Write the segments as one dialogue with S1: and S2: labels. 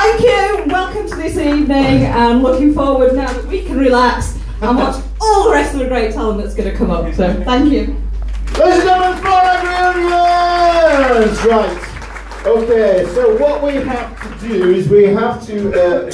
S1: Thank you. Welcome to this evening, and looking forward now that we can relax and watch all the rest of the great talent that's going to come up. So, thank you.
S2: Ladies and gentlemen, for everyone! Right. Okay, so what we have to do is we have to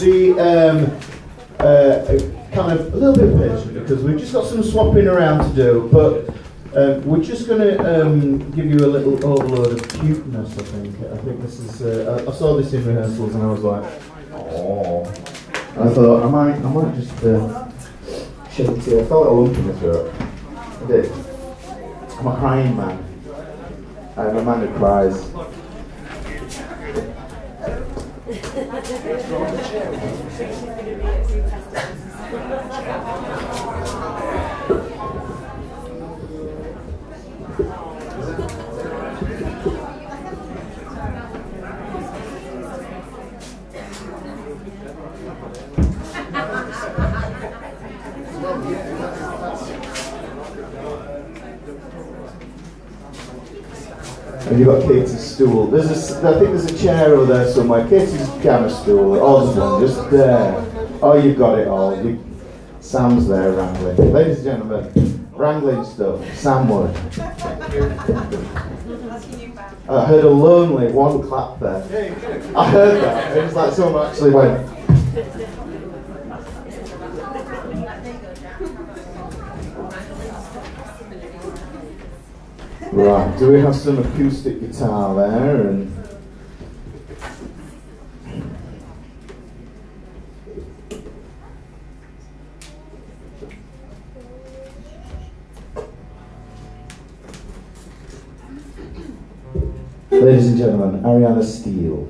S2: kind of a little bit patient because we've just got some swapping around to do, but we're just going to give you a little overload of cuteness, I think. I think this is, I saw this in rehearsals and I was like, oh. I thought, I might just shed a tear. I felt a lump in my throat. I did. I'm a crying man. I'm a man who cries. And you've got Katie's stool. I think there's a chair over there somewhere. Katie's piano stool. Osborne, just there. Oh, you've got it all. Sam's there wrangling. Ladies and gentlemen, wrangling stuff. Sam Wood. I heard a lonely one clap there. I heard that. It was like someone actually went. Right, do we have some acoustic guitar there? And ladies and gentlemen, Ariana Steele.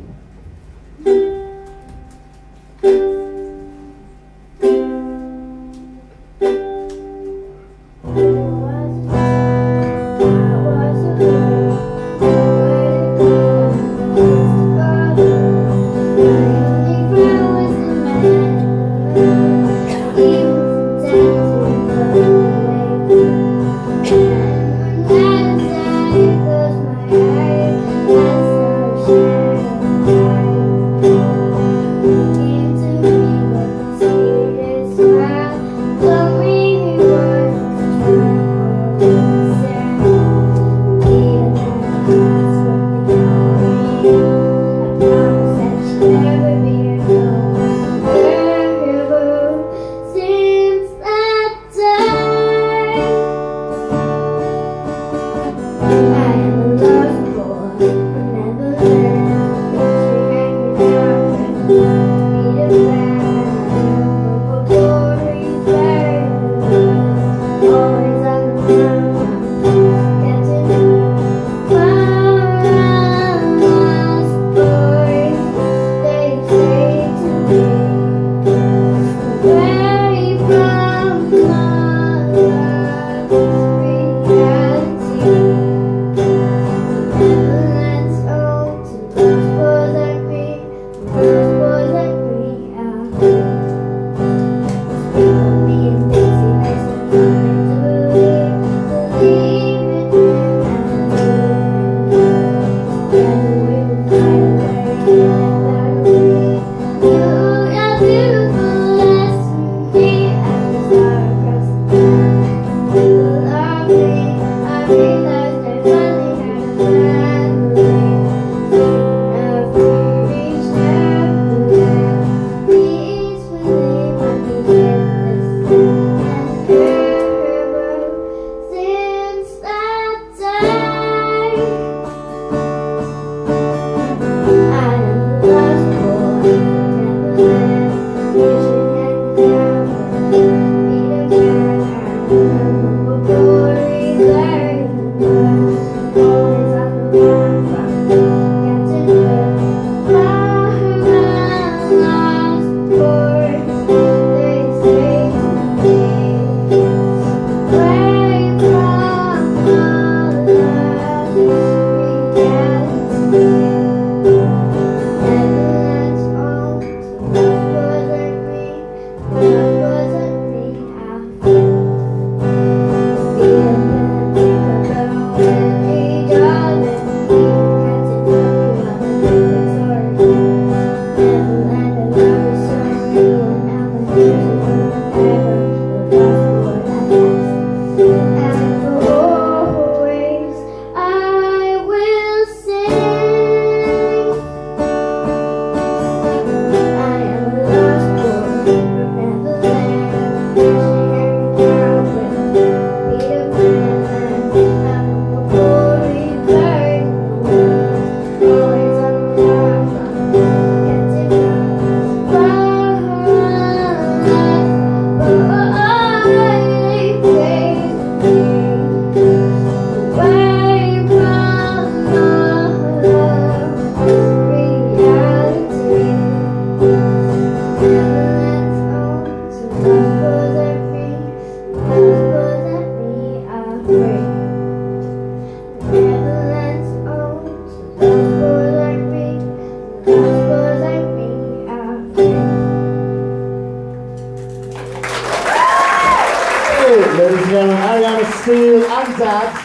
S2: Diana Steele and Dad.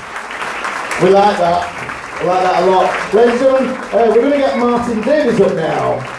S2: We like that. I like that a lot. Ladies and gentlemen, we're going to get Martin Davies up now.